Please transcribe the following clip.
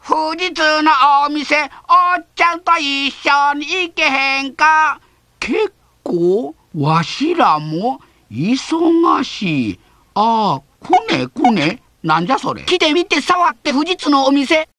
富士通のお店、おっちゃんと一緒に行けへんか。結構わしらも忙しい。ああ、くねくね。なんじゃそれ。来てみて触って富士通のお店。